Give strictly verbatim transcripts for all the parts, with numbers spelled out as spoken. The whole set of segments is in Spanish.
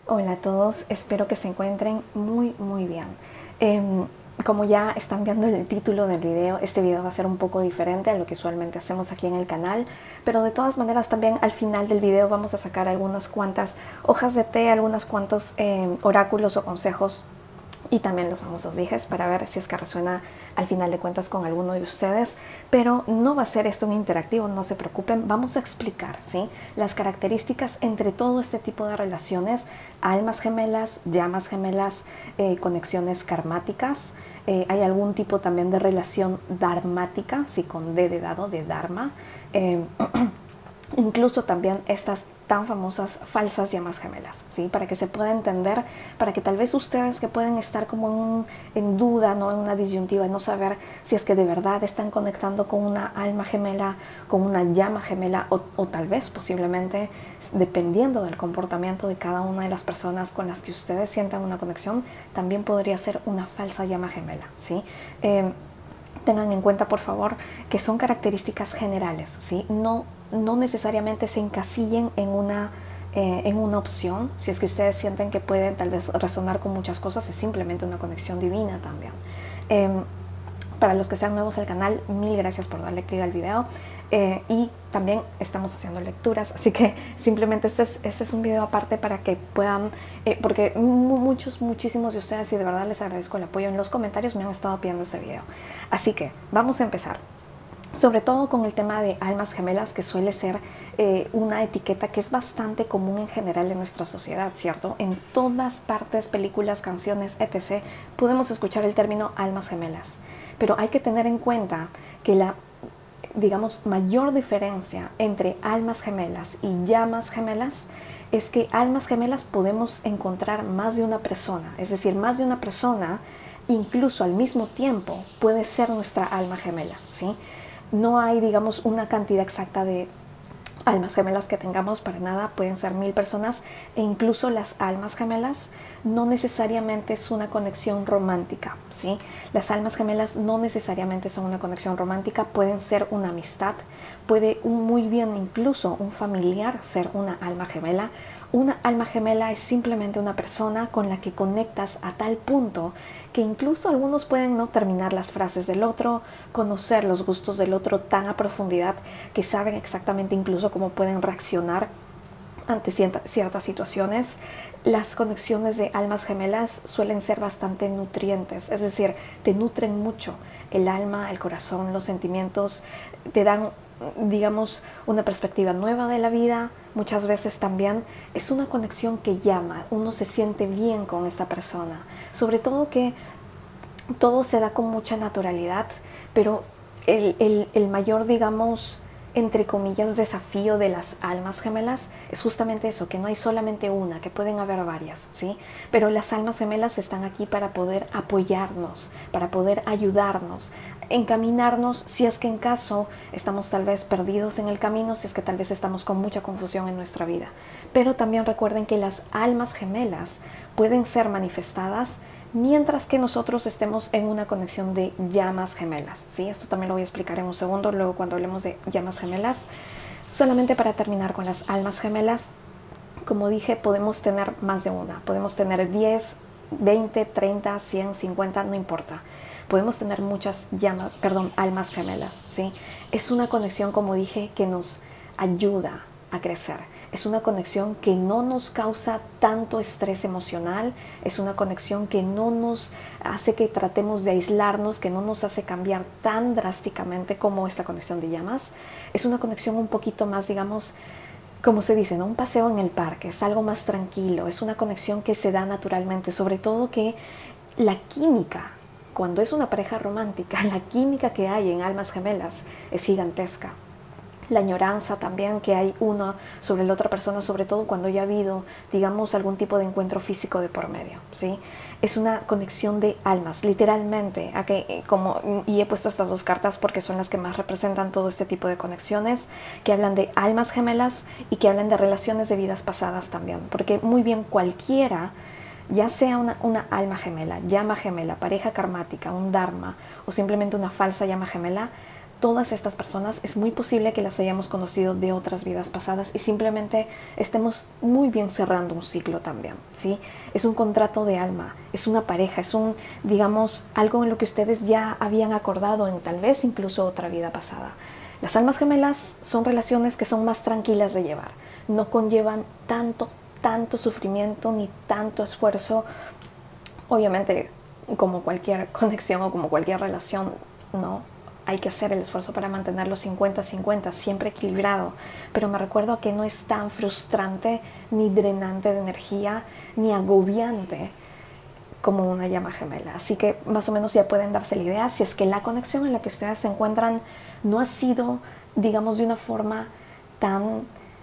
Hola a todos, espero que se encuentren muy muy bien. Eh, como ya están viendo el título del video, este video va a ser un poco diferente a lo que usualmente hacemos aquí en el canal, pero de todas maneras también al final del video vamos a sacar algunas cuantas hojas de té, algunos cuantos eh, oráculos o consejos y también los famosos dijes para ver si es que resuena al final de cuentas con alguno de ustedes, pero no va a ser esto un interactivo, no se preocupen, vamos a explicar ¿sí? las características entre todo este tipo de relaciones, almas gemelas, llamas gemelas, eh, conexiones karmáticas, eh, hay algún tipo también de relación dharmática, sí, con D de dado, de dharma, eh, incluso también estas tan famosas falsas llamas gemelas, ¿sí? Para que se pueda entender, para que tal vez ustedes que pueden estar como en, un, en duda, ¿no? En una disyuntiva, no saber si es que de verdad están conectando con una alma gemela, con una llama gemela, o, o tal vez posiblemente, dependiendo del comportamiento de cada una de las personas con las que ustedes sientan una conexión, también podría ser una falsa llama gemela, ¿sí? Eh, Tengan en cuenta, por favor, que son características generales, ¿sí? No, no necesariamente se encasillen en una, eh, en una opción. Si es que ustedes sienten que pueden tal vez resonar con muchas cosas, es simplemente una conexión divina también. Eh, para los que sean nuevos al canal, mil gracias por darle clic al video. Eh, y también estamos haciendo lecturas, así que simplemente este es, este es un video aparte para que puedan, eh, porque muchos, muchísimos de ustedes, y de verdad les agradezco el apoyo en los comentarios, me han estado pidiendo este video. Así que vamos a empezar. Sobre todo con el tema de almas gemelas, que suele ser eh, una etiqueta que es bastante común en general en nuestra sociedad, ¿cierto? En todas partes, películas, canciones, etcétera, podemos escuchar el término almas gemelas. Pero hay que tener en cuenta que la, digamos, mayor diferencia entre almas gemelas y llamas gemelas es que almas gemelas podemos encontrar más de una persona, es decir, más de una persona incluso al mismo tiempo puede ser nuestra alma gemela, ¿sí? No hay, digamos, una cantidad exacta de almas gemelas que tengamos, para nada, pueden ser mil personas, e incluso las almas gemelas no necesariamente es una conexión romántica, ¿sí? Las almas gemelas no necesariamente son una conexión romántica, pueden ser una amistad, puede un, muy bien incluso un familiar ser una alma gemela. Una alma gemela es simplemente una persona con la que conectas a tal punto que incluso algunos pueden no terminar las frases del otro, conocer los gustos del otro tan a profundidad que saben exactamente incluso cómo pueden reaccionar ante ciertas situaciones. Las conexiones de almas gemelas suelen ser bastante nutrientes, es decir, te nutren mucho el alma, el corazón, los sentimientos, te dan, digamos, una perspectiva nueva de la vida. Muchas veces también es una conexión que llama, uno se siente bien con esta persona, sobre todo que todo se da con mucha naturalidad, pero el, el, el mayor, digamos, entre comillas, desafío de las almas gemelas es justamente eso, que no hay solamente una, que pueden haber varias, ¿sí? Pero las almas gemelas están aquí para poder apoyarnos, para poder ayudarnos, encaminarnos si es que en caso estamos tal vez perdidos en el camino, si es que tal vez estamos con mucha confusión en nuestra vida. Pero también recuerden que las almas gemelas pueden ser manifestadas mientras que nosotros estemos en una conexión de llamas gemelas, ¿sí? Esto también lo voy a explicar en un segundo, luego cuando hablemos de llamas gemelas. Solamente para terminar con las almas gemelas, como dije, podemos tener más de una, podemos tener diez, veinte, treinta, cien, cincuenta, no importa. Podemos tener muchas llamas, perdón, almas gemelas, ¿sí? Es una conexión, como dije, que nos ayuda a crecer. Es una conexión que no nos causa tanto estrés emocional, es una conexión que no nos hace que tratemos de aislarnos, que no nos hace cambiar tan drásticamente como esta conexión de llamas. Es una conexión un poquito más, digamos, como se dice, ¿no? Un paseo en el parque, es algo más tranquilo, es una conexión que se da naturalmente, sobre todo que la química, cuando es una pareja romántica, la química que hay en almas gemelas es gigantesca. La añoranza también que hay uno sobre la otra persona, sobre todo cuando ya ha habido, digamos, algún tipo de encuentro físico de por medio, ¿sí? Es una conexión de almas, literalmente, a que, como, y he puesto estas dos cartas porque son las que más representan todo este tipo de conexiones, que hablan de almas gemelas y que hablan de relaciones de vidas pasadas también, porque muy bien cualquiera, ya sea una, una alma gemela, llama gemela, pareja karmática, un dharma o simplemente una falsa llama gemela, todas estas personas es muy posible que las hayamos conocido de otras vidas pasadas y simplemente estemos muy bien cerrando un ciclo también, ¿sí? Es un contrato de alma, es una pareja, es un, digamos, algo en lo que ustedes ya habían acordado en tal vez incluso otra vida pasada. Las almas gemelas son relaciones que son más tranquilas de llevar, no conllevan tanto, tanto sufrimiento ni tanto esfuerzo. Obviamente, como cualquier conexión o como cualquier relación, no hay que hacer el esfuerzo para mantenerlo cincuenta cincuenta, siempre equilibrado, pero me recuerdo que no es tan frustrante ni drenante de energía ni agobiante como una llama gemela. Así que más o menos ya pueden darse la idea si es que la conexión en la que ustedes se encuentran no ha sido, digamos, de una forma tan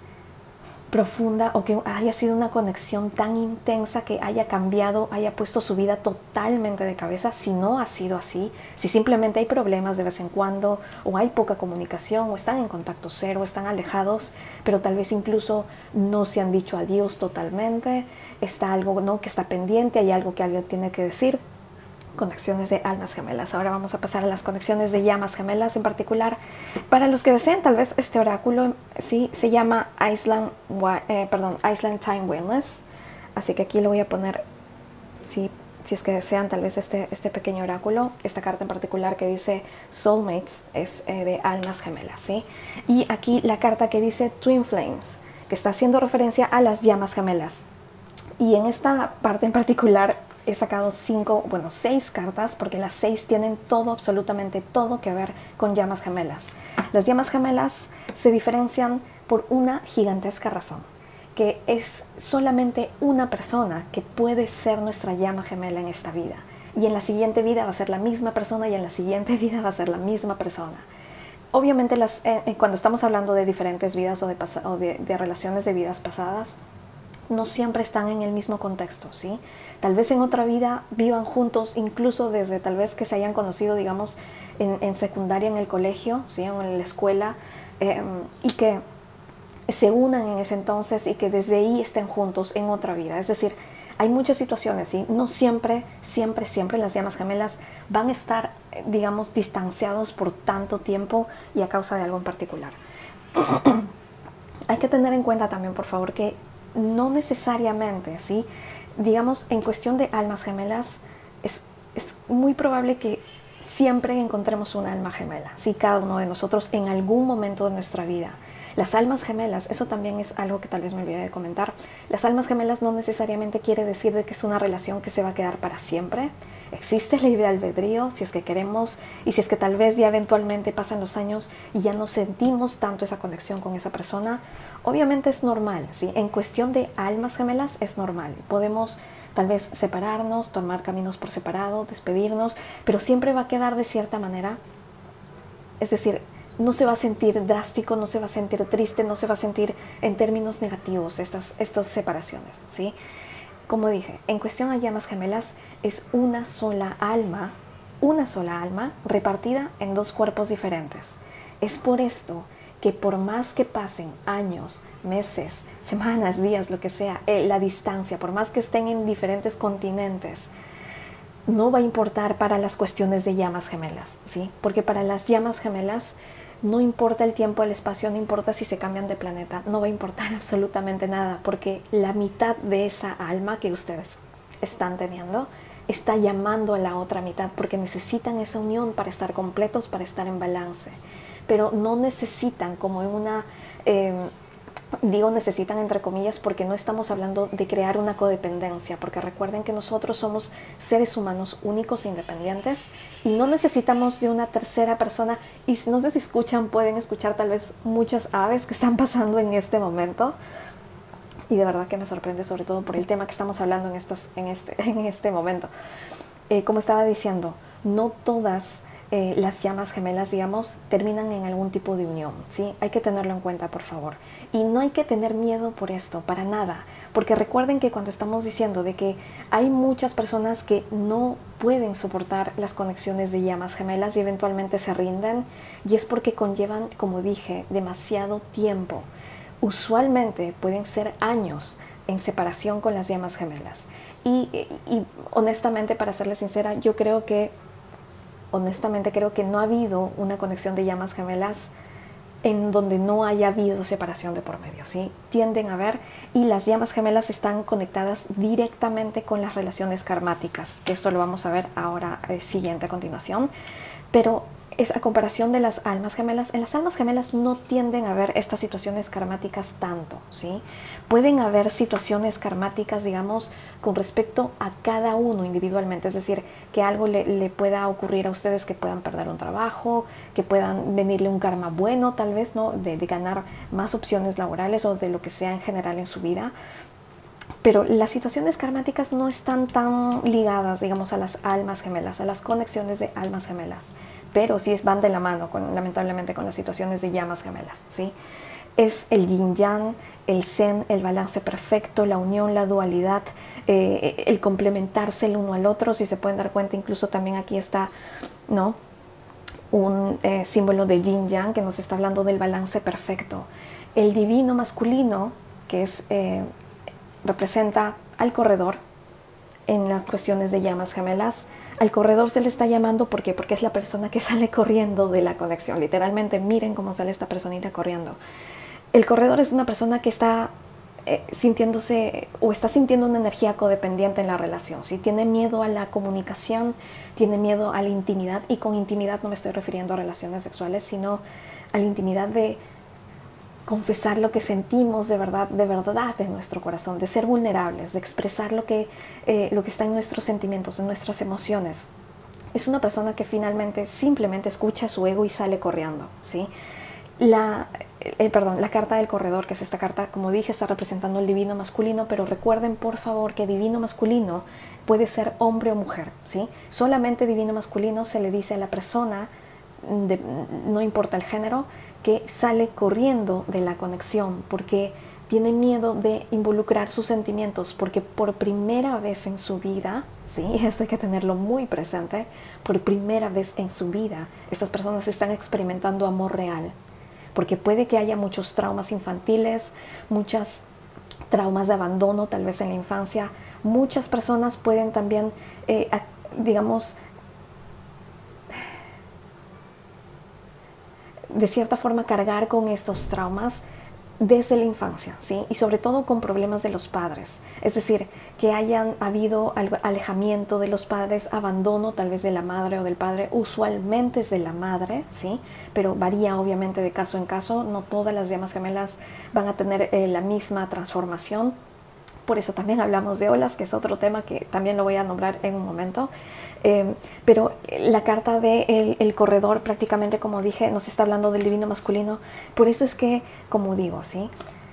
profunda o que haya sido una conexión tan intensa que haya cambiado, haya puesto su vida totalmente de cabeza. Si no ha sido así, si simplemente hay problemas de vez en cuando o hay poca comunicación o están en contacto cero, están alejados, pero tal vez incluso no se han dicho adiós totalmente, está algo, ¿no?, que está pendiente, hay algo que alguien tiene que decir. Conexiones de almas gemelas. Ahora vamos a pasar a las conexiones de llamas gemelas en particular. Para los que deseen, tal vez este oráculo sí se llama Island, eh, perdón, Island Time Wellness. Así que aquí lo voy a poner, sí, si es que desean tal vez este, este pequeño oráculo. Esta carta en particular que dice Soulmates es eh, de almas gemelas, ¿sí? Y aquí la carta que dice Twin Flames, que está haciendo referencia a las llamas gemelas. Y en esta parte en particular he sacado cinco, bueno, seis cartas, porque las seis tienen todo, absolutamente todo que ver con llamas gemelas. Las llamas gemelas se diferencian por una gigantesca razón, que es solamente una persona que puede ser nuestra llama gemela en esta vida. Y en la siguiente vida va a ser la misma persona y en la siguiente vida va a ser la misma persona. Obviamente las, eh, cuando estamos hablando de diferentes vidas o, de, o de, de relaciones de vidas pasadas, no siempre están en el mismo contexto, ¿sí? Tal vez en otra vida vivan juntos, incluso desde tal vez que se hayan conocido, digamos, en, en secundaria, en el colegio, ¿sí?, o en la escuela, eh, y que se unan en ese entonces y que desde ahí estén juntos en otra vida. Es decir, hay muchas situaciones, ¿sí? No siempre, siempre, siempre las llamas gemelas van a estar, digamos, distanciados por tanto tiempo y a causa de algo en particular. Hay que tener en cuenta también, por favor, que no necesariamente, ¿sí?, digamos, en cuestión de almas gemelas, es, es muy probable que siempre encontremos una alma gemela, ¿sí?, cada uno de nosotros en algún momento de nuestra vida. Las almas gemelas, eso también es algo que tal vez me olvidé de comentar, las almas gemelas no necesariamente quiere decir de que es una relación que se va a quedar para siempre. Existe el libre albedrío, si es que queremos, y si es que tal vez ya eventualmente pasan los años y ya no sentimos tanto esa conexión con esa persona, obviamente es normal, ¿sí? En cuestión de almas gemelas es normal. Podemos tal vez separarnos, tomar caminos por separado, despedirnos, pero siempre va a quedar de cierta manera. Es decir, no se va a sentir drástico, no se va a sentir triste, no se va a sentir en términos negativos estas, estas separaciones, ¿sí? Como dije, en cuestión a llamas gemelas es una sola alma, una sola alma repartida en dos cuerpos diferentes. Es por esto que por más que pasen años, meses, semanas, días, lo que sea, eh, la distancia, por más que estén en diferentes continentes, no va a importar para las cuestiones de llamas gemelas, ¿sí? Porque para las llamas gemelas no importa el tiempo, el espacio, no importa si se cambian de planeta, no va a importar absolutamente nada, porque la mitad de esa alma que ustedes están teniendo está llamando a la otra mitad, porque necesitan esa unión para estar completos, para estar en balance. Pero no necesitan como en una... Eh, Digo necesitan entre comillas porque no estamos hablando de crear una codependencia, porque recuerden que nosotros somos seres humanos únicos e independientes y no necesitamos de una tercera persona. Y no sé si escuchan, pueden escuchar tal vez muchas aves que están pasando en este momento y de verdad que me sorprende, sobre todo por el tema que estamos hablando en, estas, en, este, en este momento. Eh, como estaba diciendo, no todas Eh, las llamas gemelas, digamos, terminan en algún tipo de unión, ¿sí? Hay que tenerlo en cuenta, por favor. Y no hay que tener miedo por esto, para nada. Porque recuerden que cuando estamos diciendo de que hay muchas personas que no pueden soportar las conexiones de llamas gemelas y eventualmente se rinden, y es porque conllevan, como dije, demasiado tiempo. Usualmente pueden ser años en separación con las llamas gemelas. Y, y honestamente, para serles sincera, yo creo que honestamente creo que no ha habido una conexión de llamas gemelas en donde no haya habido separación de por medio, ¿sí? Tienden a haber, y las llamas gemelas están conectadas directamente con las relaciones karmáticas, que esto lo vamos a ver ahora eh, siguiente a continuación, pero es a comparación de las almas gemelas. En las almas gemelas no tienden a haber estas situaciones karmáticas tanto, ¿sí? Pueden haber situaciones karmáticas, digamos, con respecto a cada uno individualmente, es decir, que algo le, le pueda ocurrir a ustedes, que puedan perder un trabajo, que puedan venirle un karma bueno, tal vez, ¿no? De, de ganar más opciones laborales o de lo que sea en general en su vida. Pero las situaciones karmáticas no están tan ligadas, digamos, a las almas gemelas, a las conexiones de almas gemelas, pero sí van de la mano, con, lamentablemente, con las situaciones de llamas gemelas, ¿sí? Es el yin-yang, el zen, el balance perfecto, la unión, la dualidad, eh, el complementarse el uno al otro. Si se pueden dar cuenta, incluso también aquí está, ¿no?, un eh, símbolo de yin-yang que nos está hablando del balance perfecto. El divino masculino, que es, eh, representa al corredor en las cuestiones de llamas gemelas. Al corredor se le está llamando, ¿por qué? Porque es la persona que sale corriendo de la conexión. Literalmente, miren cómo sale esta personita corriendo. El corredor es una persona que está eh, sintiéndose o está sintiendo una energía codependiente en la relación, ¿sí? Tiene miedo a la comunicación, tiene miedo a la intimidad, y con intimidad no me estoy refiriendo a relaciones sexuales, sino a la intimidad de confesar lo que sentimos de verdad, de verdad en nuestro corazón, de ser vulnerables, de expresar lo que, eh, lo que está en nuestros sentimientos, en nuestras emociones. Es una persona que finalmente simplemente escucha su ego y sale corriendo, ¿sí? La, eh, perdón, la carta del corredor, que es esta carta, como dije, está representando el divino masculino, pero recuerden por favor que divino masculino puede ser hombre o mujer, ¿sí? Solamente divino masculino se le dice a la persona, de, no importa el género, que sale corriendo de la conexión porque tiene miedo de involucrar sus sentimientos, porque por primera vez en su vida, sí, esto hay que tenerlo muy presente, por primera vez en su vida estas personas están experimentando amor real, porque puede que haya muchos traumas infantiles, muchos traumas de abandono tal vez en la infancia. Muchas personas pueden también, eh, digamos, de cierta forma cargar con estos traumas desde la infancia, ¿sí? Y sobre todo con problemas de los padres, es decir, que hayan habido alejamiento de los padres, abandono tal vez de la madre o del padre. Usualmente es de la madre, ¿sí? Pero varía obviamente de caso en caso, no todas las llamas gemelas van a tener eh, la misma transformación. Por eso también hablamos de olas, que es otro tema que también lo voy a nombrar en un momento. Eh, pero la carta del de el corredor, prácticamente, como dije, nos está hablando del divino masculino. Por eso es que, como digo, ¿sí?,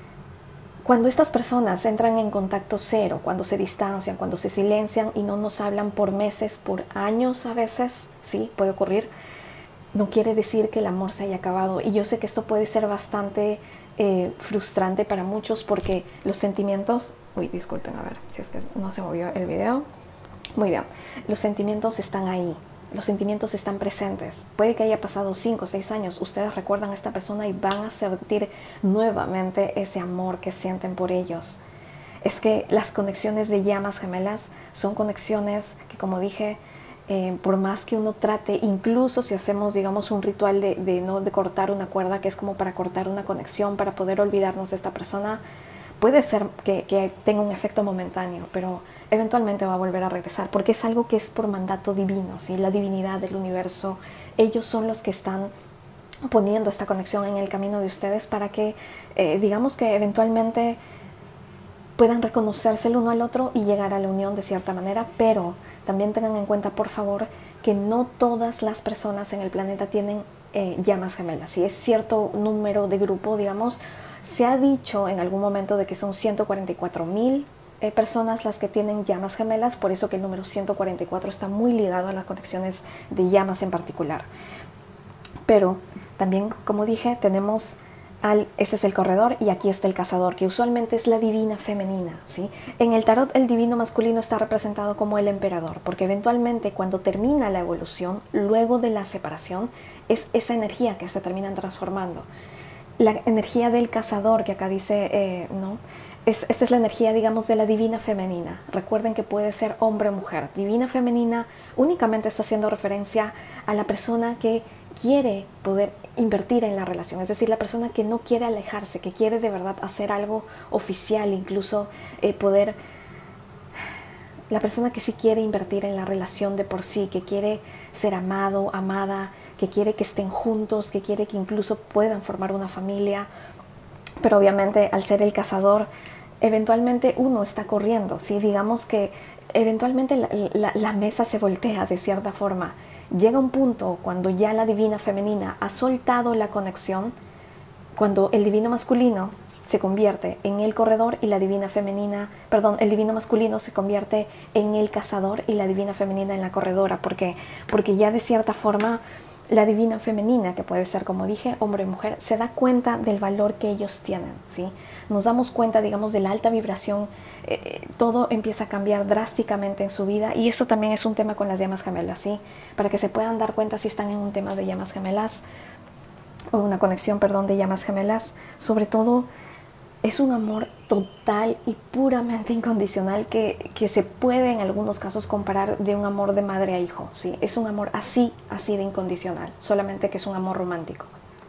cuando estas personas entran en contacto cero, cuando se distancian, cuando se silencian y no nos hablan por meses, por años a veces, sí, puede ocurrir, no quiere decir que el amor se haya acabado. Y yo sé que esto puede ser bastante eh, frustrante para muchos, porque los sentimientos... Uy, disculpen, a ver, si es que no se movió el video. Muy bien, los sentimientos están ahí, los sentimientos están presentes. Puede que haya pasado cinco o seis años, ustedes recuerdan a esta persona y van a sentir nuevamente ese amor que sienten por ellos. Es que las conexiones de llamas gemelas son conexiones que, como dije, eh, por más que uno trate, incluso si hacemos, digamos, un ritual de, de, ¿no?, de cortar una cuerda, que es como para cortar una conexión, para poder olvidarnos de esta persona, puede ser que, que tenga un efecto momentáneo, pero eventualmente va a volver a regresar, porque es algo que es por mandato divino, ¿sí? La divinidad del universo, ellos son los que están poniendo esta conexión en el camino de ustedes para que, eh, digamos que eventualmente puedan reconocerse el uno al otro y llegar a la unión de cierta manera. Pero también tengan en cuenta, por favor, que no todas las personas en el planeta tienen eh, llamas gemelas. Si es cierto número de grupo, digamos, se ha dicho en algún momento de que son ciento cuarenta y cuatro mil eh, personas las que tienen llamas gemelas, por eso que el número ciento cuarenta y cuatro está muy ligado a las conexiones de llamas en particular. Pero también, como dije, tenemos al, este es el corredor y aquí está el cazador, que usualmente es la divina femenina, ¿sí? En el tarot el divino masculino está representado como el emperador, porque eventualmente cuando termina la evolución, luego de la separación, es esa energía que se terminan transformando. La energía del cazador, que acá dice, eh, ¿no?, es, esta es la energía, digamos, de la divina femenina. Recuerden que puede ser hombre o mujer. Divina femenina únicamente está haciendo referencia a la persona que quiere poder invertir en la relación, es decir, la persona que no quiere alejarse, que quiere de verdad hacer algo oficial, incluso eh, poder, la persona que sí quiere invertir en la relación de por sí, que quiere ser amado, amada, que quiere que estén juntos, que quiere que incluso puedan formar una familia, pero obviamente al ser el cazador, eventualmente uno está corriendo, ¿sí? Digamos que eventualmente la, la, la mesa se voltea de cierta forma. Llega un punto cuando ya la divina femenina ha soltado la conexión, cuando el divino masculino se convierte en el corredor y la divina femenina, perdón, el divino masculino se convierte en el cazador y la divina femenina en la corredora. ¿Por qué? Porque ya de cierta forma la divina femenina, que puede ser, como dije, hombre y mujer, se da cuenta del valor que ellos tienen, ¿sí? Nos damos cuenta, digamos, de la alta vibración, eh, todo empieza a cambiar drásticamente en su vida, y eso también es un tema con las llamas gemelas, ¿sí? Para que se puedan dar cuenta si están en un tema de llamas gemelas, o una conexión, perdón, de llamas gemelas. Sobre todo, es un amor total y puramente incondicional que, que se puede en algunos casos comparar de un amor de madre a hijo, ¿sí? Es un amor así, así de incondicional, solamente que es un amor romántico.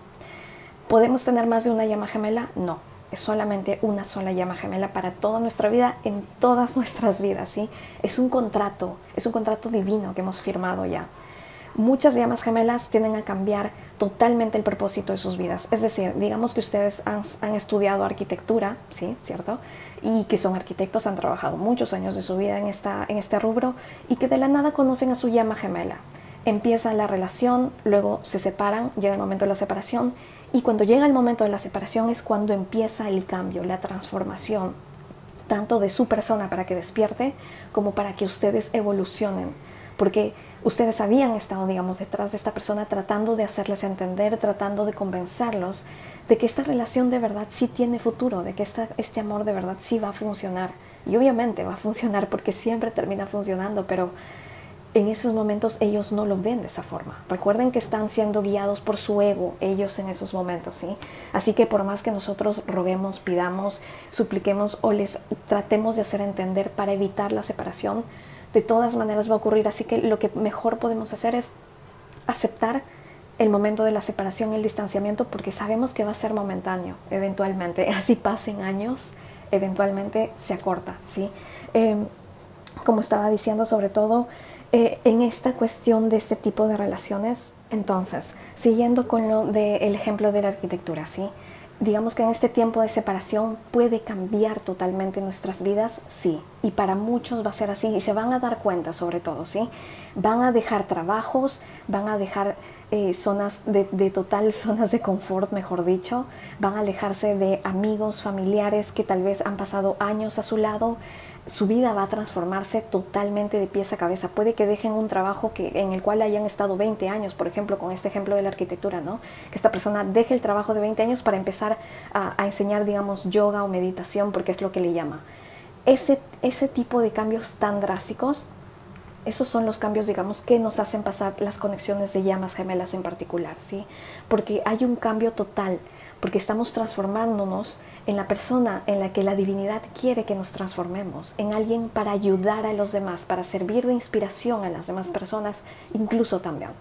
¿Podemos tener más de una llama gemela? No, es solamente una sola llama gemela para toda nuestra vida, en todas nuestras vidas, ¿sí? Es un contrato, es un contrato divino que hemos firmado ya. Muchas llamas gemelas tienden a cambiar totalmente el propósito de sus vidas. Es decir, digamos que ustedes han, han estudiado arquitectura, ¿sí? ¿Cierto? Y que son arquitectos, han trabajado muchos años de su vida en, esta, en este rubro, y que de la nada conocen a su llama gemela. Empieza la relación, luego se separan, llega el momento de la separación, y cuando llega el momento de la separación es cuando empieza el cambio, la transformación, tanto de su persona para que despierte, como para que ustedes evolucionen. Porque ustedes habían estado, digamos, detrás de esta persona tratando de hacerles entender, tratando de convencerlos de que esta relación de verdad sí tiene futuro, de que esta, este amor de verdad sí va a funcionar. Y obviamente va a funcionar porque siempre termina funcionando, pero en esos momentos ellos no lo ven de esa forma. Recuerden que están siendo guiados por su ego, ellos en esos momentos, ¿sí? Así que por más que nosotros roguemos, pidamos, supliquemos o les tratemos de hacer entender para evitar la separación, de todas maneras va a ocurrir. Así que lo que mejor podemos hacer es aceptar el momento de la separación, el distanciamiento, porque sabemos que va a ser momentáneo, eventualmente. Así pasen años, eventualmente se acorta, ¿sí? Eh, como estaba diciendo, sobre todo eh, en esta cuestión de este tipo de relaciones. Entonces, siguiendo con lo del ejemplo de la arquitectura, ¿sí? Digamos que en este tiempo de separación puede cambiar totalmente nuestras vidas, sí, y para muchos va a ser así, y se van a dar cuenta sobre todo, ¿sí? Van a dejar trabajos, van a dejar eh, zonas de, de total, zonas de confort, mejor dicho, van a alejarse de amigos, familiares que tal vez han pasado años a su lado. Su vida va a transformarse totalmente de pies a cabeza. Puede que dejen un trabajo que, en el cual hayan estado veinte años, por ejemplo, con este ejemplo de la arquitectura, ¿no? Que esta persona deje el trabajo de veinte años para empezar a, a enseñar, digamos, yoga o meditación, porque es lo que le llama. Ese, ese tipo de cambios tan drásticos, esos son los cambios, digamos, que nos hacen pasar las conexiones de llamas gemelas en particular, ¿sí? Porque hay un cambio total, porque estamos transformándonos en la persona en la que la divinidad quiere que nos transformemos, en alguien para ayudar a los demás, para servir de inspiración a las demás personas, incluso también.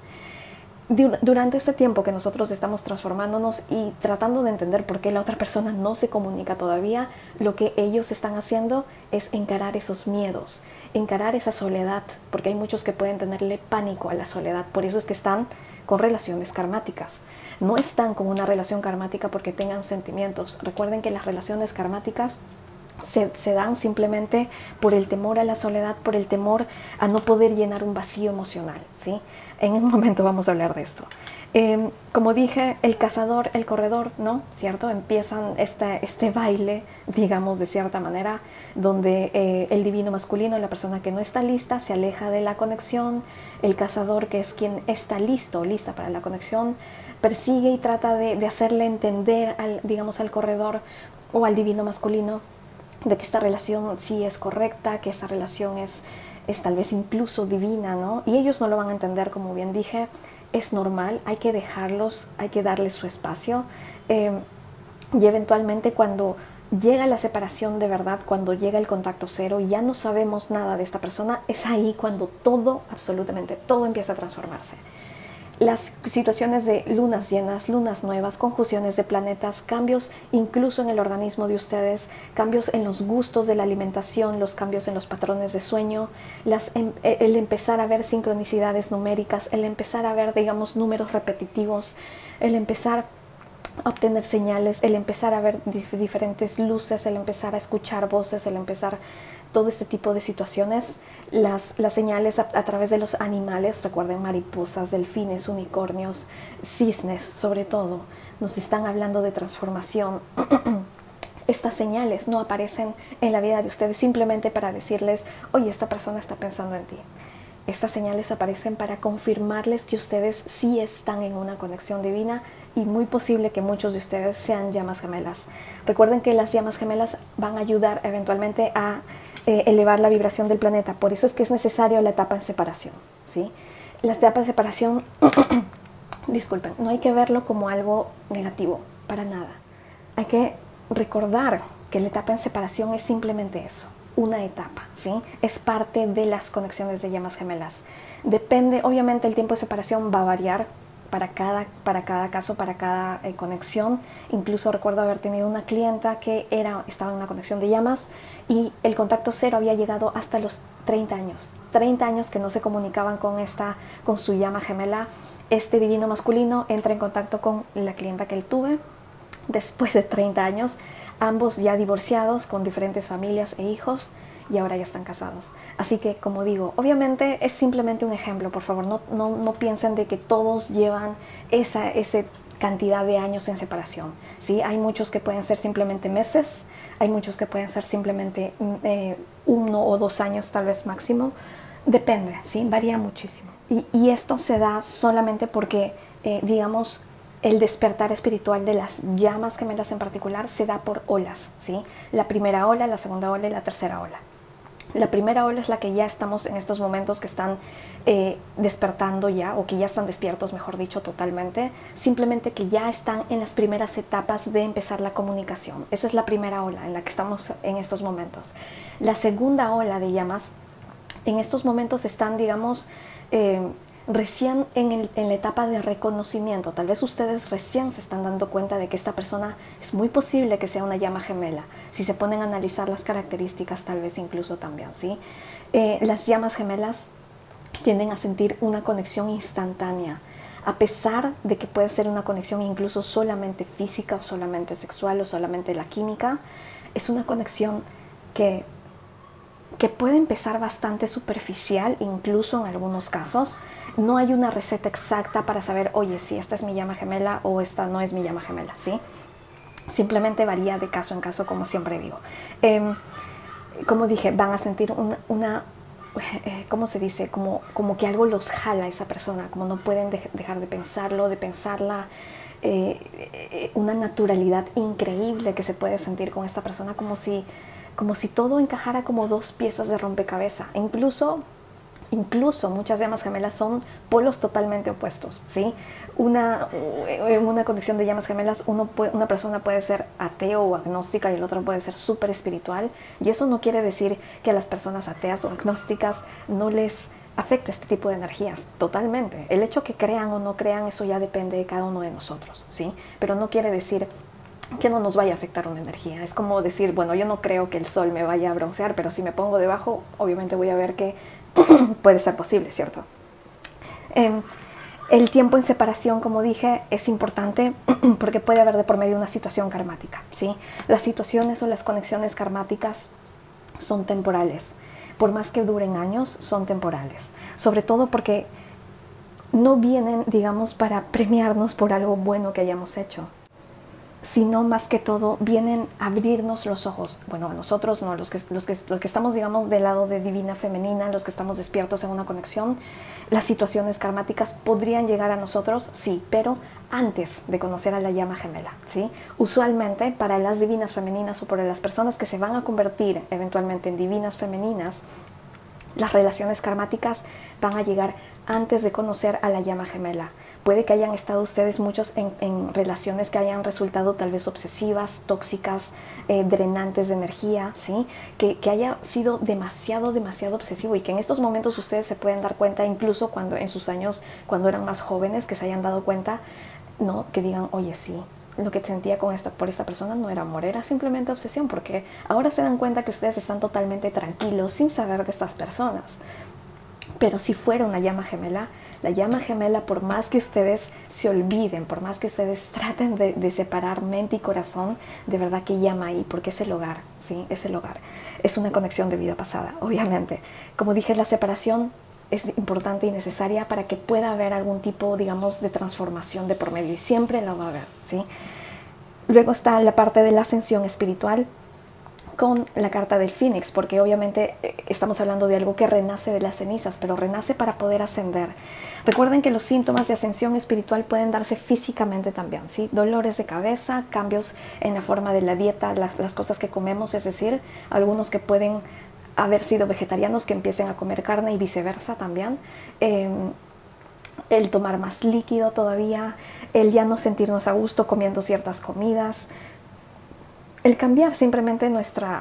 Durante este tiempo que nosotros estamos transformándonos y tratando de entender por qué la otra persona no se comunica todavía, lo que ellos están haciendo es encarar esos miedos, encarar esa soledad, porque hay muchos que pueden tenerle pánico a la soledad. Por eso es que están con relaciones karmáticas. No están con una relación karmática porque tengan sentimientos. Recuerden que las relaciones karmáticas Se, se dan simplemente por el temor a la soledad, por el temor a no poder llenar un vacío emocional, ¿sí? En un momento vamos a hablar de esto. Eh, como dije, el cazador, el corredor, ¿no? ¿Cierto? Empiezan este, este baile, digamos, de cierta manera, donde eh, el divino masculino, la persona que no está lista, se aleja de la conexión. El cazador, que es quien está listo o lista para la conexión, persigue y trata de, de hacerle entender, al, digamos, al corredor o al divino masculino de que esta relación sí es correcta, que esta relación es, es tal vez incluso divina, ¿no? Y ellos no lo van a entender, como bien dije. Es normal, hay que dejarlos, hay que darles su espacio. Eh, y eventualmente cuando llega la separación de verdad, cuando llega el contacto cero y ya no sabemos nada de esta persona, es ahí cuando todo, absolutamente todo empieza a transformarse. Las situaciones de lunas llenas, lunas nuevas, conjunciones de planetas, cambios incluso en el organismo de ustedes, cambios en los gustos de la alimentación, los cambios en los patrones de sueño, las, el empezar a ver sincronicidades numéricas, el empezar a ver, digamos, números repetitivos, el empezar a obtener señales, el empezar a ver dif diferentes luces, el empezar a escuchar voces, el empezar todo este tipo de situaciones, las, las señales a, a través de los animales, recuerden, mariposas, delfines, unicornios, cisnes, sobre todo, nos están hablando de transformación. Estas señales no aparecen en la vida de ustedes simplemente para decirles, oye, esta persona está pensando en ti. Estas señales aparecen para confirmarles que ustedes sí están en una conexión divina y muy posible que muchos de ustedes sean llamas gemelas. Recuerden que las llamas gemelas van a ayudar eventualmente a eh, elevar la vibración del planeta. Por eso es que es necesario la etapa en separación, ¿sí? La etapa en separación, disculpen, no hay que verlo como algo negativo, para nada. Hay que recordar que la etapa en separación es simplemente eso. Una etapa, ¿sí? Es parte de las conexiones de llamas gemelas. Depende, obviamente el tiempo de separación va a variar para cada, para cada caso, para cada eh, conexión. Incluso recuerdo haber tenido una clienta que era, estaba en una conexión de llamas y el contacto cero había llegado hasta los treinta años. treinta años que no se comunicaban con, esta, con su llama gemela. Este divino masculino entra en contacto con la clienta que él tuve después de treinta años. Ambos ya divorciados, con diferentes familias e hijos, y ahora ya están casados. Así que, como digo, obviamente es simplemente un ejemplo. Por favor, no, no, no piensen de que todos llevan esa, esa cantidad de años en separación, ¿sí? Hay muchos que pueden ser simplemente meses, hay muchos que pueden ser simplemente eh, uno o dos años, tal vez máximo. Depende, ¿sí? Varía muchísimo. Y, y esto se da solamente porque, eh, digamos, el despertar espiritual de las llamas gemelas en particular se da por olas, ¿sí? La primera ola, la segunda ola y la tercera ola. La primera ola es la que ya estamos en estos momentos que están eh, despertando ya, o que ya están despiertos, mejor dicho, totalmente. Simplemente que ya están en las primeras etapas de empezar la comunicación. Esa es la primera ola en la que estamos en estos momentos. La segunda ola de llamas, en estos momentos están, digamos, eh, recién en, el, en la etapa de reconocimiento. Tal vez ustedes recién se están dando cuenta de que esta persona es muy posible que sea una llama gemela. Si se ponen a analizar las características, tal vez incluso también, ¿sí? Eh, las llamas gemelas tienden a sentir una conexión instantánea, a pesar de que puede ser una conexión incluso solamente física o solamente sexual o solamente la química. Es una conexión que que puede empezar bastante superficial, incluso en algunos casos. No hay una receta exacta para saber, oye, si esta es mi llama gemela o esta no es mi llama gemela, ¿sí? Simplemente varía de caso en caso, como siempre digo. Eh, como dije, van a sentir una, una eh, ¿cómo se dice? Como, como que algo los jala a esa persona, como no pueden de dejar de pensarlo, de pensarla. Eh, una naturalidad increíble que se puede sentir con esta persona, como si como si todo encajara como dos piezas de rompecabezas. Incluso, incluso muchas llamas gemelas son polos totalmente opuestos, ¿sí? Una, en una conexión de llamas gemelas, uno puede, una persona puede ser ateo o agnóstica y el otro puede ser súper espiritual. Y eso no quiere decir que a las personas ateas o agnósticas no les afecta este tipo de energías, totalmente. El hecho que crean o no crean, eso ya depende de cada uno de nosotros, ¿sí? Pero no quiere decir que no nos vaya a afectar una energía. Es como decir, bueno, yo no creo que el sol me vaya a broncear, pero si me pongo debajo, obviamente voy a ver que puede ser posible, ¿cierto? Eh, el tiempo en separación, como dije, es importante porque puede haber de por medio una situación karmática, ¿sí? Las situaciones o las conexiones karmáticas son temporales. Por más que duren años, son temporales. Sobre todo porque no vienen, digamos, para premiarnos por algo bueno que hayamos hecho, sino más que todo vienen a abrirnos los ojos. Bueno, a nosotros no, los que, los que, los que estamos, digamos, del lado de divina femenina, los que estamos despiertos en una conexión. Las situaciones karmáticas podrían llegar a nosotros, sí, pero antes de conocer a la llama gemela, ¿sí? Usualmente para las divinas femeninas o para las personas que se van a convertir eventualmente en divinas femeninas, las relaciones karmáticas van a llegar antes de conocer a la llama gemela. Puede que hayan estado ustedes muchos en, en relaciones que hayan resultado tal vez obsesivas, tóxicas, eh, drenantes de energía, ¿sí? Que, que haya sido demasiado, demasiado obsesivo y que en estos momentos ustedes se pueden dar cuenta, incluso cuando en sus años, cuando eran más jóvenes, que se hayan dado cuenta, ¿no? Que digan, oye, sí, lo que sentía con esta, por esta persona no era amor, era simplemente obsesión, porque ahora se dan cuenta que ustedes están totalmente tranquilos sin saber de estas personas. Pero si fuera una llama gemela, la llama gemela, por más que ustedes se olviden, por más que ustedes traten de, de separar mente y corazón, de verdad que llama ahí, porque es el hogar, ¿sí? Es el hogar. Es una conexión de vida pasada, obviamente. Como dije, la separación es importante y necesaria para que pueda haber algún tipo, digamos, de transformación de por medio, y siempre la va a haber, ¿sí? Luego está la parte de la ascensión espiritual con la carta del Fénix, porque obviamente estamos hablando de algo que renace de las cenizas, pero renace para poder ascender. Recuerden que los síntomas de ascensión espiritual pueden darse físicamente también, ¿sí? Dolores de cabeza, cambios en la forma de la dieta, las, las cosas que comemos, es decir, algunos que pueden haber sido vegetarianos que empiecen a comer carne y viceversa también. Eh, el tomar más líquido todavía, el ya no sentirnos a gusto comiendo ciertas comidas, el cambiar simplemente nuestra,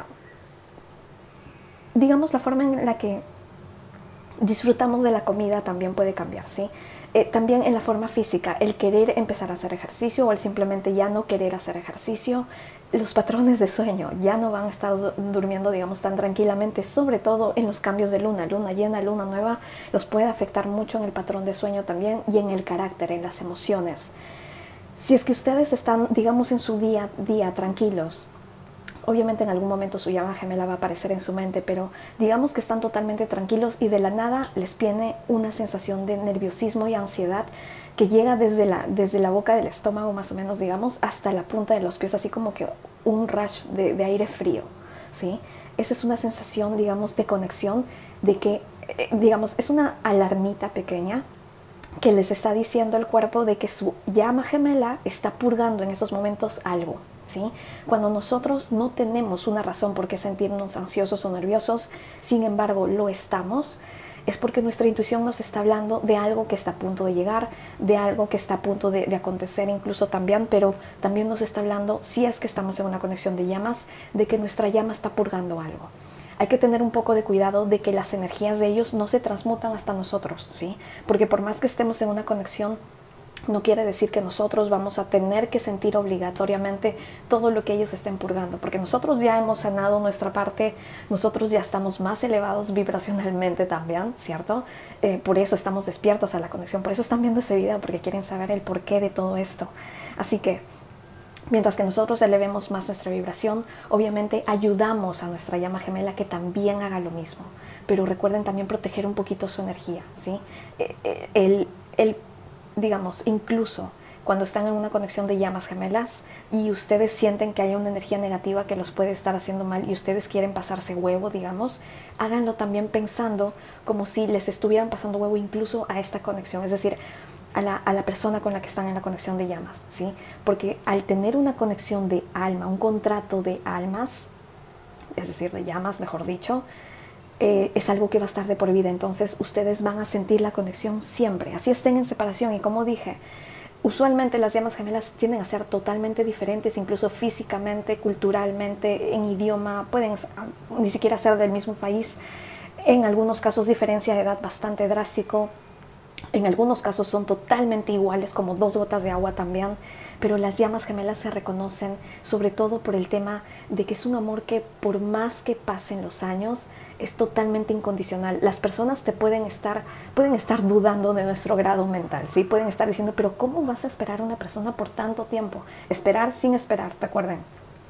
digamos, la forma en la que disfrutamos de la comida también puede cambiar, ¿sí? Eh, también en la forma física, el querer empezar a hacer ejercicio o el simplemente ya no querer hacer ejercicio. Los patrones de sueño ya no van a estar durmiendo, digamos, tan tranquilamente, sobre todo en los cambios de luna, luna llena, luna nueva, los puede afectar mucho en el patrón de sueño también y en el carácter, en las emociones. Si es que ustedes están, digamos, en su día a día tranquilos, obviamente en algún momento su llama gemela va a aparecer en su mente, pero digamos que están totalmente tranquilos y de la nada les viene una sensación de nerviosismo y ansiedad que llega desde la, desde la boca del estómago más o menos, digamos, hasta la punta de los pies, así como que un rush de, de aire frío, ¿sí? Esa es una sensación, digamos, de conexión, de que, eh, digamos, es una alarmita pequeña que les está diciendo el cuerpo de que su llama gemela está purgando en esos momentos algo, ¿sí? Cuando nosotros no tenemos una razón por qué sentirnos ansiosos o nerviosos, sin embargo lo estamos, es porque nuestra intuición nos está hablando de algo que está a punto de llegar, de algo que está a punto de, de acontecer incluso también, pero también nos está hablando, si es que estamos en una conexión de llamas, de que nuestra llama está purgando algo. Hay que tener un poco de cuidado de que las energías de ellos no se transmutan hasta nosotros, ¿sí? Porque por más que estemos en una conexión, no quiere decir que nosotros vamos a tener que sentir obligatoriamente todo lo que ellos estén purgando, porque nosotros ya hemos sanado nuestra parte, nosotros ya estamos más elevados vibracionalmente también, ¿cierto? Eh, por eso estamos despiertos a la conexión, por eso están viendo este video, porque quieren saber el porqué de todo esto. Así que, mientras que nosotros elevemos más nuestra vibración, obviamente ayudamos a nuestra llama gemela que también haga lo mismo. Pero recuerden también proteger un poquito su energía, ¿sí? El, el, digamos, incluso cuando están en una conexión de llamas gemelas y ustedes sienten que hay una energía negativa que los puede estar haciendo mal y ustedes quieren pasarse huevo, digamos, háganlo también pensando como si les estuvieran pasando huevo incluso a esta conexión. Es decir, A la, a la persona con la que están en la conexión de llamas, ¿sí? Porque al tener una conexión de alma, un contrato de almas, es decir, de llamas, mejor dicho, eh, es algo que va a estar de por vida. Entonces ustedes van a sentir la conexión siempre, así estén en separación. Y como dije, usualmente las llamas gemelas tienden a ser totalmente diferentes, incluso físicamente, culturalmente, en idioma, pueden ni siquiera ser del mismo país. En algunos casos diferencia de edad bastante drástico. En algunos casos son totalmente iguales, como dos gotas de agua también, pero las llamas gemelas se reconocen sobre todo por el tema de que es un amor que por más que pasen los años es totalmente incondicional. Las personas te pueden estar, pueden estar dudando de nuestro grado mental, ¿sí? Pueden estar diciendo, pero ¿cómo vas a esperar a una persona por tanto tiempo? Esperar sin esperar, recuerden.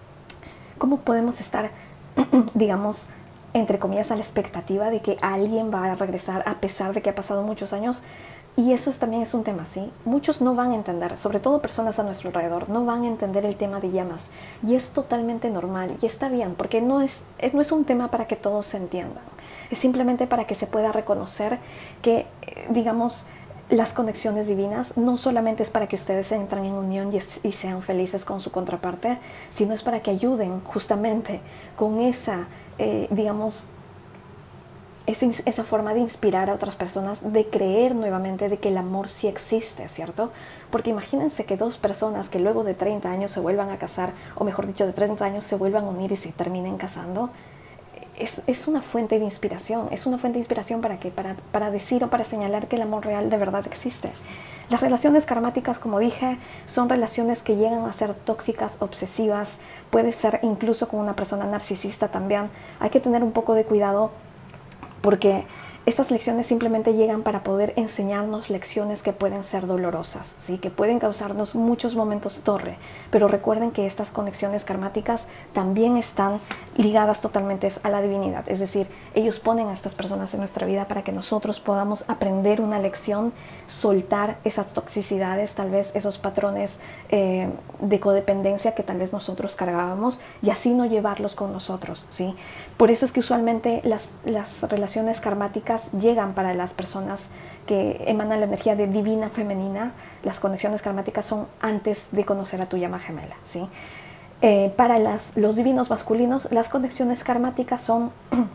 ¿Cómo podemos estar, digamos, entre comillas, a la expectativa de que alguien va a regresar a pesar de que ha pasado muchos años? Y eso es, también es un tema, ¿sí? Muchos no van a entender, sobre todo personas a nuestro alrededor, no van a entender el tema de llamas. Y es totalmente normal y está bien, porque no es, no es un tema para que todos se entiendan. Es simplemente para que se pueda reconocer que, digamos, las conexiones divinas no solamente es para que ustedes entren en unión y, y sean felices con su contraparte, sino es para que ayuden justamente con esa, eh, digamos, esa, esa forma de inspirar a otras personas, de creer nuevamente de que el amor sí existe, ¿cierto? Porque imagínense que dos personas que luego de treinta años se vuelvan a casar, o mejor dicho, de treinta años se vuelvan a unir y se terminen casando. Es, es una fuente de inspiración, es una fuente de inspiración para qué, para, para decir o para señalar que el amor real de verdad existe. Las relaciones karmáticas, como dije, son relaciones que llegan a ser tóxicas, obsesivas, puede ser incluso con una persona narcisista también. Hay que tener un poco de cuidado porque estas lecciones simplemente llegan para poder enseñarnos lecciones que pueden ser dolorosas, ¿sí? Que pueden causarnos muchos momentos torre, pero recuerden que estas conexiones karmáticas también están ligadas totalmente a la divinidad, es decir, ellos ponen a estas personas en nuestra vida para que nosotros podamos aprender una lección, soltar esas toxicidades, tal vez esos patrones eh, de codependencia que tal vez nosotros cargábamos y así no llevarlos con nosotros, ¿sí? Por eso es que usualmente las, las relaciones karmáticas llegan para las personas que emanan la energía de divina femenina. Las conexiones karmáticas son antes de conocer a tu llama gemela, ¿sí? Eh, para las, los divinos masculinos, las conexiones karmáticas son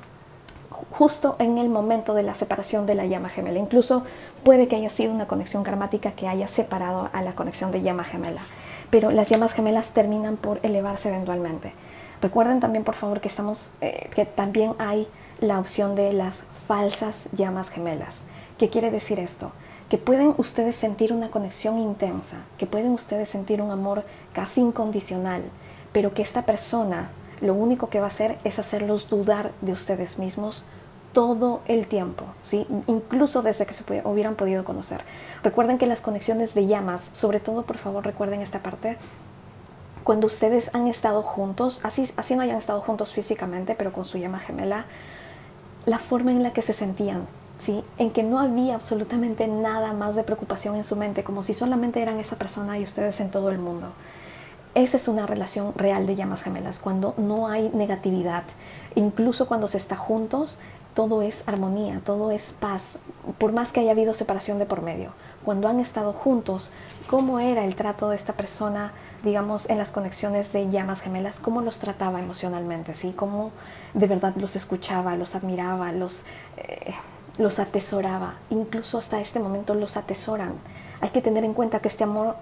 justo en el momento de la separación de la llama gemela. Incluso puede que haya sido una conexión karmática que haya separado a la conexión de llama gemela, pero las llamas gemelas terminan por elevarse eventualmente. Recuerden también, por favor, que, estamos, eh, que también hay la opción de las falsas llamas gemelas. ¿Qué quiere decir esto? Que pueden ustedes sentir una conexión intensa, que pueden ustedes sentir un amor casi incondicional, pero que esta persona lo único que va a hacer es hacerlos dudar de ustedes mismos todo el tiempo, ¿sí? Incluso desde que se hubieran podido conocer. Recuerden que las conexiones de llamas, sobre todo, por favor, recuerden esta parte, cuando ustedes han estado juntos, así, así no hayan estado juntos físicamente, pero con su llama gemela, la forma en la que se sentían, ¿sí? En que no había absolutamente nada más de preocupación en su mente, como si solamente eran esa persona y ustedes en todo el mundo. Esa es una relación real de llamas gemelas, cuando no hay negatividad. Incluso cuando se está juntos, todo es armonía, todo es paz, por más que haya habido separación de por medio. Cuando han estado juntos, ¿cómo era el trato de esta persona, digamos, en las conexiones de llamas gemelas? ¿Cómo los trataba emocionalmente? ¿Sí? ¿Cómo de verdad los escuchaba, los admiraba, los, eh, los atesoraba? Incluso hasta este momento los atesoran. Hay que tener en cuenta que este amor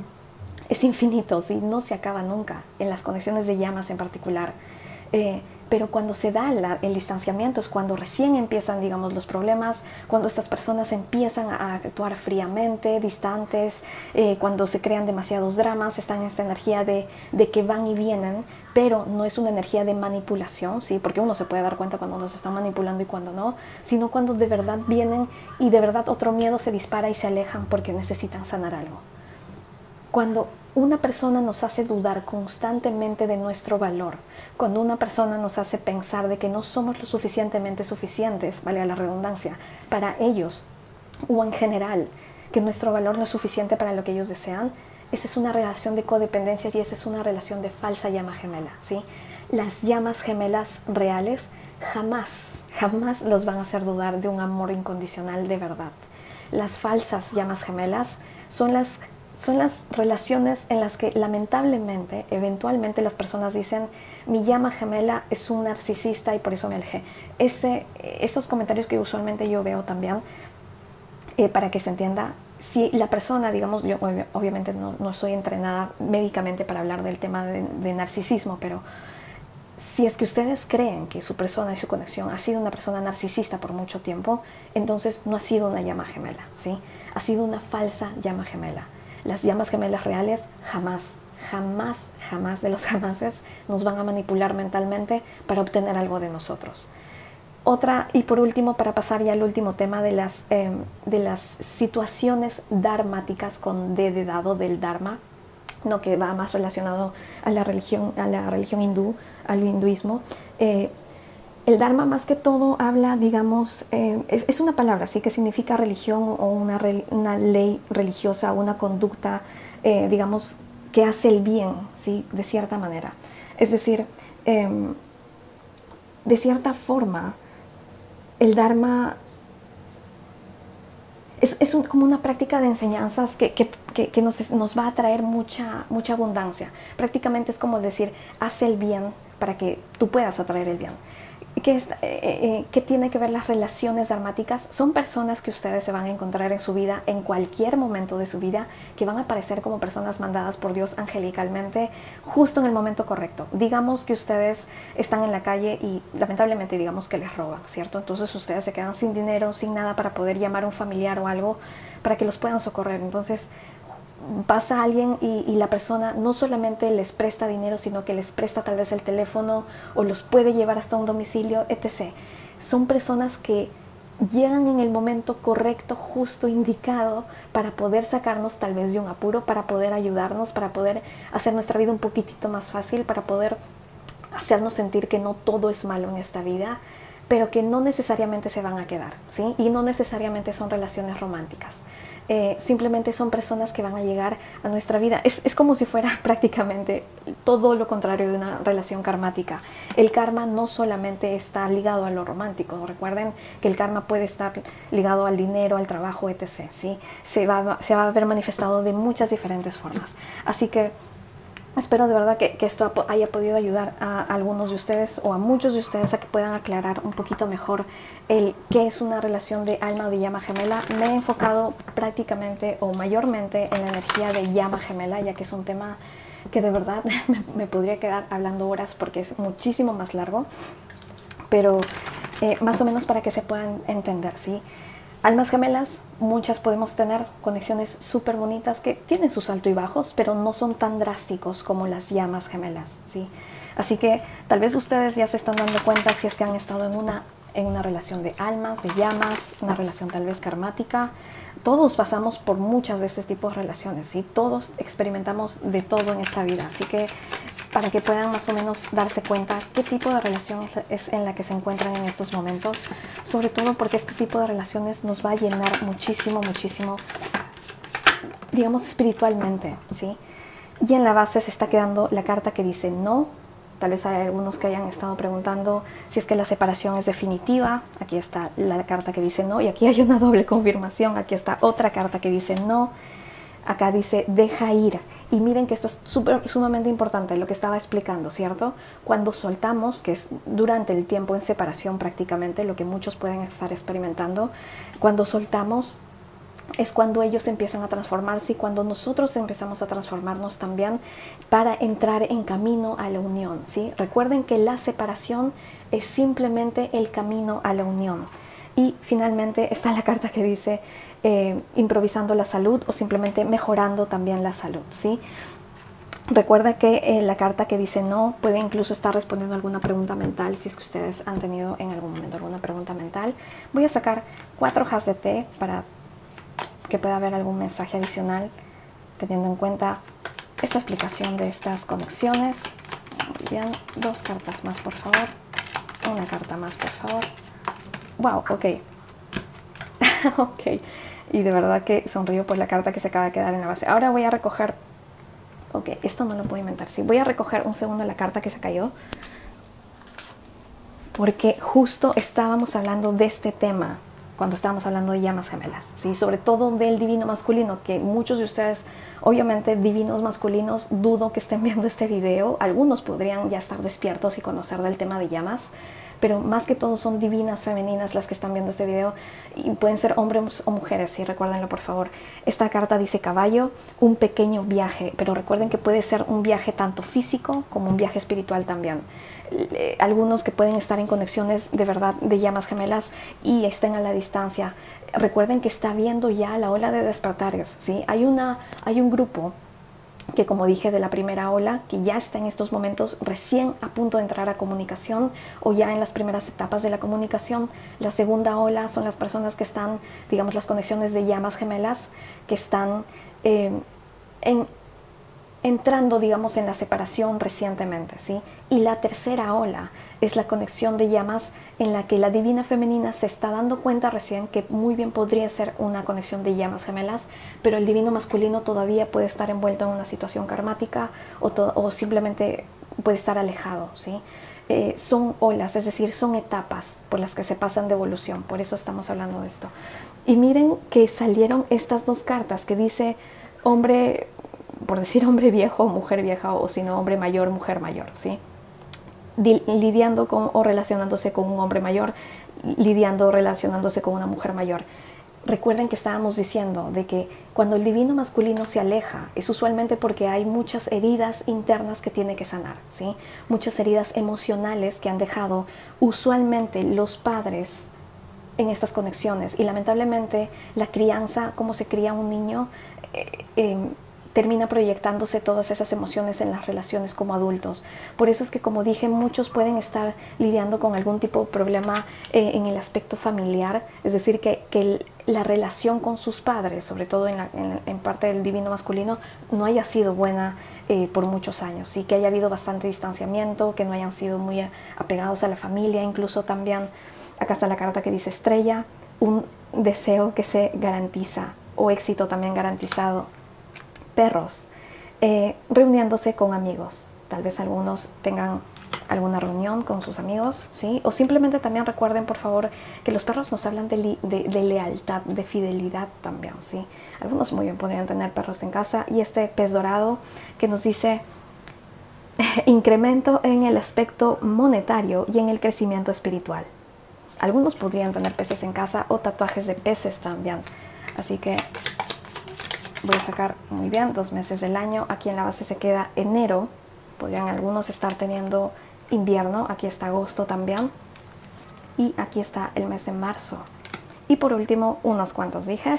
es infinito, ¿sí? No se acaba nunca, en las conexiones de llamas en particular. Eh, pero cuando se da la, el distanciamiento es cuando recién empiezan, digamos, los problemas, cuando estas personas empiezan a actuar fríamente, distantes, eh, cuando se crean demasiados dramas, están en esta energía de, de que van y vienen, pero no es una energía de manipulación, ¿sí? Porque uno se puede dar cuenta cuando nos están manipulando y cuando no, sino cuando de verdad vienen y de verdad otro miedo se dispara y se alejan porque necesitan sanar algo. Cuando una persona nos hace dudar constantemente de nuestro valor, cuando una persona nos hace pensar de que no somos lo suficientemente suficientes, vale la redundancia, para ellos o en general, que nuestro valor no es suficiente para lo que ellos desean, esa es una relación de codependencia y esa es una relación de falsa llama gemela, ¿sí? Las llamas gemelas reales jamás, jamás los van a hacer dudar de un amor incondicional de verdad. Las falsas llamas gemelas son las Son las relaciones en las que lamentablemente, eventualmente las personas dicen, mi llama gemela es un narcisista y por eso me alejé. Ese, esos comentarios que usualmente yo veo también, eh, para que se entienda, si la persona, digamos, yo obviamente no, no soy entrenada médicamente para hablar del tema de, de narcisismo, pero si es que ustedes creen que su persona y su conexión ha sido una persona narcisista por mucho tiempo, entonces no ha sido una llama gemela, ¿sí? Ha sido una falsa llama gemela. Las llamas gemelas reales jamás, jamás, jamás de los jamases nos van a manipular mentalmente para obtener algo de nosotros. Otra, y por último, para pasar ya al último tema de las, eh, de las situaciones dharmáticas con D de dado del Dharma, no, que va más relacionado a la religión, a la religión hindú, al hinduismo. Eh, El Dharma más que todo habla, digamos, eh, es, es una palabra, sí, que significa religión o una, re, una ley religiosa, una conducta, eh, digamos, que hace el bien, sí, de cierta manera. Es decir, eh, de cierta forma, el Dharma es, es un, como una práctica de enseñanzas que, que, que, que nos, nos va a traer mucha, mucha abundancia. Prácticamente es como decir, haz el bien para que tú puedas atraer el bien. ¿Qué, es, eh, eh, ¿Qué tiene que ver las relaciones dharmáticas? Son personas que ustedes se van a encontrar en su vida, en cualquier momento de su vida, que van a aparecer como personas mandadas por Dios angelicalmente, justo en el momento correcto. Digamos que ustedes están en la calle y lamentablemente digamos que les roban, ¿cierto? Entonces ustedes se quedan sin dinero, sin nada para poder llamar a un familiar o algo para que los puedan socorrer. Entonces pasa alguien y, y la persona no solamente les presta dinero, sino que les presta tal vez el teléfono o los puede llevar hasta un domicilio, etcétera. Son personas que llegan en el momento correcto, justo, indicado, para poder sacarnos tal vez de un apuro, para poder ayudarnos, para poder hacer nuestra vida un poquitito más fácil, para poder hacernos sentir que no todo es malo en esta vida, pero que no necesariamente se van a quedar, ¿sí? Y no necesariamente son relaciones románticas. Eh, simplemente son personas que van a llegar a nuestra vida. Es, es como si fuera prácticamente todo lo contrario de una relación karmática. El karma no solamente está ligado a lo romántico. Recuerden que el karma puede estar ligado al dinero, al trabajo, etcétera, ¿sí? Se va, se va a ver manifestado de muchas diferentes formas. Así que espero de verdad que, que esto haya podido ayudar a algunos de ustedes o a muchos de ustedes a que puedan aclarar un poquito mejor el qué es una relación de alma o de llama gemela. Me he enfocado prácticamente o mayormente en la energía de llama gemela, ya que es un tema que de verdad me, me podría quedar hablando horas porque es muchísimo más largo, pero eh, más o menos para que se puedan entender, ¿sí? Almas gemelas, muchas podemos tener conexiones súper bonitas que tienen sus altos y bajos, pero no son tan drásticos como las llamas gemelas, ¿sí? Así que tal vez ustedes ya se están dando cuenta si es que han estado en una, en una relación de almas, de llamas, una relación tal vez karmática. Todos pasamos por muchas de este tipo de relaciones, ¿sí? Todos experimentamos de todo en esta vida, así que para que puedan más o menos darse cuenta qué tipo de relación es en la que se encuentran en estos momentos, sobre todo porque este tipo de relaciones nos va a llenar muchísimo, muchísimo, digamos, espiritualmente, ¿sí? Y en la base se está quedando la carta que dice no. Tal vez hay algunos que hayan estado preguntando si es que la separación es definitiva. Aquí está la carta que dice no, y aquí hay una doble confirmación. Aquí está otra carta que dice no. Acá dice deja ir. Y miren que esto es super, sumamente importante, lo que estaba explicando, ¿cierto? Cuando soltamos, que es durante el tiempo en separación prácticamente, lo que muchos pueden estar experimentando, cuando soltamos es cuando ellos empiezan a transformarse y cuando nosotros empezamos a transformarnos también para entrar en camino a la unión, ¿sí? Recuerden que la separación es simplemente el camino a la unión. Y finalmente está la carta que dice eh, improvisando la salud o simplemente mejorando también la salud, ¿sí? Recuerda que eh, la carta que dice no puede incluso estar respondiendo a alguna pregunta mental, si es que ustedes han tenido en algún momento alguna pregunta mental. Voy a sacar cuatro hojas de té para que pueda haber algún mensaje adicional, teniendo en cuenta esta explicación de estas conexiones. Muy bien, dos cartas más, por favor. Una carta más, por favor. Wow, ok. Ok. Y de verdad que sonrío por la carta que se acaba de quedar en la base. Ahora voy a recoger... Ok, esto no lo puedo inventar. Sí, voy a recoger un segundo la carta que se cayó, porque justo estábamos hablando de este tema cuando estábamos hablando de llamas gemelas, ¿sí? Sobre todo del divino masculino, que muchos de ustedes, obviamente divinos masculinos, dudo que estén viendo este video. Algunos podrían ya estar despiertos y conocer del tema de llamas, pero más que todo son divinas femeninas las que están viendo este video, y pueden ser hombres o mujeres, sí, recuérdenlo por favor. Esta carta dice caballo, un pequeño viaje, pero recuerden que puede ser un viaje tanto físico como un viaje espiritual también. Algunos que pueden estar en conexiones de verdad de llamas gemelas y estén a la distancia, recuerden que está viendo ya la ola de despertares, ¿sí? Hay, una, hay un grupo que, como dije, de la primera ola, que ya está en estos momentos recién a punto de entrar a comunicación o ya en las primeras etapas de la comunicación. La segunda ola son las personas que están, digamos, las conexiones de llamas gemelas que están eh, en entrando, digamos, en la separación recientemente, ¿sí? Y la tercera ola es la conexión de llamas en la que la divina femenina se está dando cuenta recién que muy bien podría ser una conexión de llamas gemelas, pero el divino masculino todavía puede estar envuelto en una situación karmática o, o simplemente puede estar alejado, ¿sí? Eh, son olas, es decir, son etapas por las que se pasan de evolución, por eso estamos hablando de esto. Y miren que salieron estas dos cartas que dice hombre, por decir hombre viejo o mujer vieja, o si no hombre mayor, mujer mayor, ¿sí? lidiando con o relacionándose con un hombre mayor, lidiando o relacionándose con una mujer mayor. Recuerden que estábamos diciendo de que cuando el divino masculino se aleja es usualmente porque hay muchas heridas internas que tiene que sanar, ¿sí? Muchas heridas emocionales que han dejado usualmente los padres en estas conexiones, y lamentablemente la crianza, como se cría un niño, eh, eh, termina proyectándose todas esas emociones en las relaciones como adultos. Por eso es que, como dije, muchos pueden estar lidiando con algún tipo de problema eh, en el aspecto familiar, es decir, que, que el, la relación con sus padres, sobre todo en, la, en, en parte del divino masculino, no haya sido buena eh, por muchos años, ¿sí? Que haya habido bastante distanciamiento, que no hayan sido muy apegados a la familia. Incluso también, acá está la carta que dice estrella, un deseo que se garantiza, o éxito también garantizado. Perros, eh, reuniéndose con amigos. Tal vez algunos tengan alguna reunión con sus amigos, ¿sí? O simplemente también recuerden, por favor, que los perros nos hablan de, de, de lealtad, de fidelidad también, ¿sí? Algunos muy bien podrían tener perros en casa. Y este pez dorado que nos dice incremento en el aspecto monetario y en el crecimiento espiritual. Algunos podrían tener peces en casa o tatuajes de peces también. Así que voy a sacar muy bien dos meses del año. Aquí en la base se queda enero. Podrían algunos estar teniendo invierno. Aquí está agosto también. Y aquí está el mes de marzo. Y por último, unos cuantos dijes.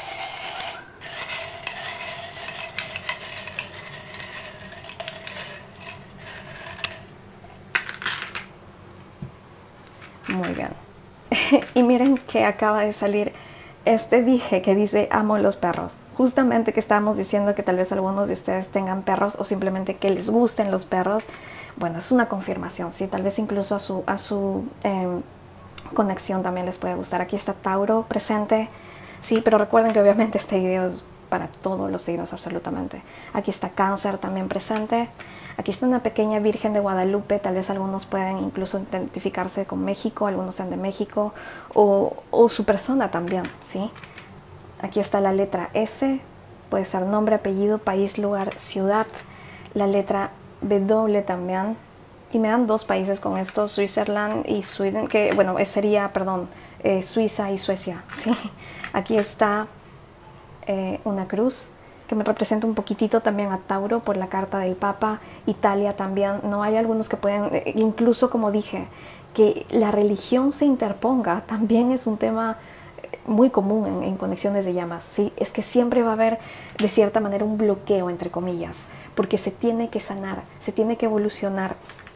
Muy bien. Y miren que acaba de salir este dije que dice amo los perros. Justamente que estábamos diciendo que tal vez algunos de ustedes tengan perros o simplemente que les gusten los perros. Bueno, es una confirmación, ¿sí? Tal vez incluso a su, a su eh, conexión también les puede gustar. Aquí está Tauro presente, sí, pero recuerden que obviamente este video es para todos los signos absolutamente. Aquí está Cáncer también presente. Aquí está una pequeña Virgen de Guadalupe. Tal vez algunos pueden incluso identificarse con México, algunos sean de México, o, o su persona también, ¿sí? Aquí está la letra S, puede ser nombre, apellido, país, lugar, ciudad. La letra W también. Y me dan dos países con esto, Switzerland y Sweden, que bueno, sería, perdón, eh, Suiza y Suecia, ¿sí? Aquí está eh, una cruz que me representa un poquitito también a Tauro por la carta del Papa. Italia también. No, hay algunos que pueden, incluso como dije, que la religión se interponga, también es un tema muy común en, en conexiones de llamas, ¿sí? Es que siempre va a haber de cierta manera un bloqueo, entre comillas, porque se tiene que sanar, se tiene que evolucionar.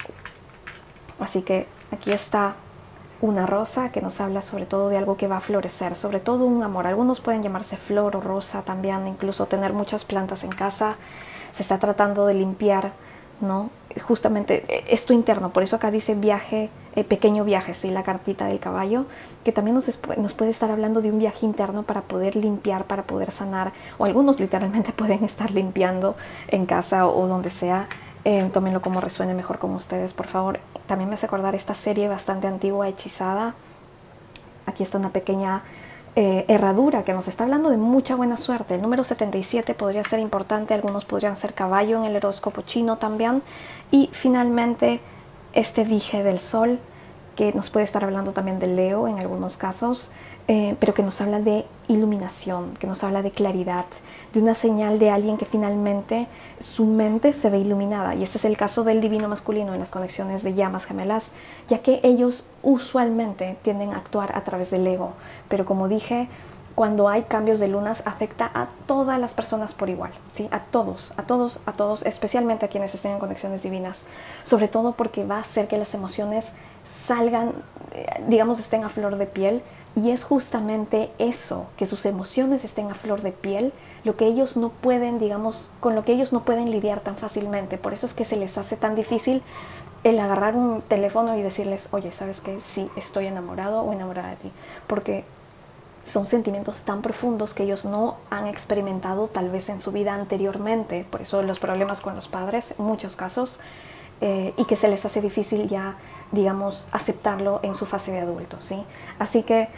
Así que aquí está una rosa que nos habla sobre todo de algo que va a florecer, sobre todo un amor. Algunos pueden llamarse flor o rosa también, incluso tener muchas plantas en casa. Se está tratando de limpiar, ¿no? Justamente esto interno, por eso acá dice viaje, eh, pequeño viaje, sí, la cartita del caballo, que también nos, nos puede estar hablando de un viaje interno para poder limpiar, para poder sanar, o algunos literalmente pueden estar limpiando en casa o, o donde sea. Eh, tómenlo como resuene mejor con ustedes, por favor. También me hace acordar esta serie bastante antigua, Hechizada. Aquí está una pequeña eh, herradura que nos está hablando de mucha buena suerte. El número setenta y siete podría ser importante, algunos podrían ser caballo en el horóscopo chino también. Y finalmente este dije del sol, que nos puede estar hablando también de Leo en algunos casos, eh, pero que nos habla de iluminación, que nos habla de claridad, de una señal de alguien que finalmente su mente se ve iluminada. Y este es el caso del divino masculino en las conexiones de llamas gemelas, ya que ellos usualmente tienden a actuar a través del ego. Pero como dije, cuando hay cambios de lunas afecta a todas las personas por igual, ¿sí? A todos, a todos, a todos, especialmente a quienes estén en conexiones divinas, sobre todo porque va a hacer que las emociones salgan, digamos, estén a flor de piel. Y es justamente eso, que sus emociones estén a flor de piel, lo que ellos no pueden, digamos, con lo que ellos no pueden lidiar tan fácilmente. Por eso es que se les hace tan difícil el agarrar un teléfono y decirles, oye, ¿sabes qué? Sí, estoy enamorado o enamorada de ti. Porque son sentimientos tan profundos que ellos no han experimentado tal vez en su vida anteriormente. Por eso los problemas con los padres, en muchos casos, eh, y que se les hace difícil ya, digamos, aceptarlo en su fase de adulto, ¿sí? Así que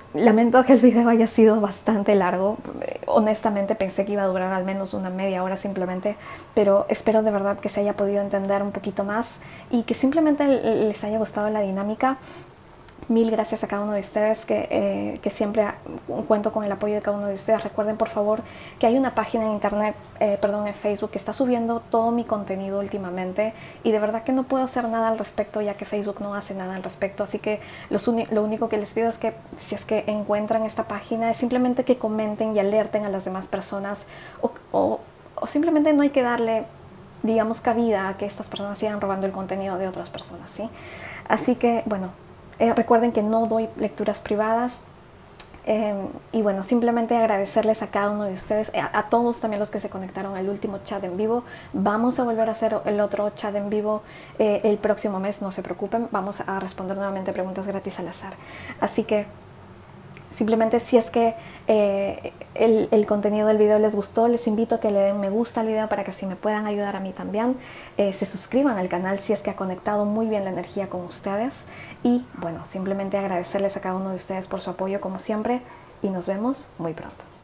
lamento que el video haya sido bastante largo. Honestamente pensé que iba a durar al menos una media hora simplemente, pero espero de verdad que se haya podido entender un poquito más y que simplemente les haya gustado la dinámica. Mil gracias a cada uno de ustedes, que, eh, que siempre cuento con el apoyo de cada uno de ustedes. Recuerden por favor que hay una página en internet, eh, perdón, en Facebook, que está subiendo todo mi contenido últimamente y de verdad que no puedo hacer nada al respecto, ya que Facebook no hace nada al respecto. Así que los lo único que les pido es que si es que encuentran esta página, es simplemente que comenten y alerten a las demás personas o, o, o simplemente no hay que darle, digamos, cabida a que estas personas sigan robando el contenido de otras personas, ¿sí? Así que, bueno, Eh, recuerden que no doy lecturas privadas eh, y bueno, simplemente agradecerles a cada uno de ustedes, a, a todos también los que se conectaron al último chat en vivo. Vamos a volver a hacer el otro chat en vivo eh, el próximo mes, no se preocupen, vamos a responder nuevamente preguntas gratis al azar. Así que simplemente si es que eh, el, el contenido del video les gustó, les invito a que le den me gusta al video para que así me puedan ayudar a mí también. Eh, se suscriban al canal si es que ha conectado muy bien la energía con ustedes. Y bueno, simplemente agradecerles a cada uno de ustedes por su apoyo como siempre y nos vemos muy pronto.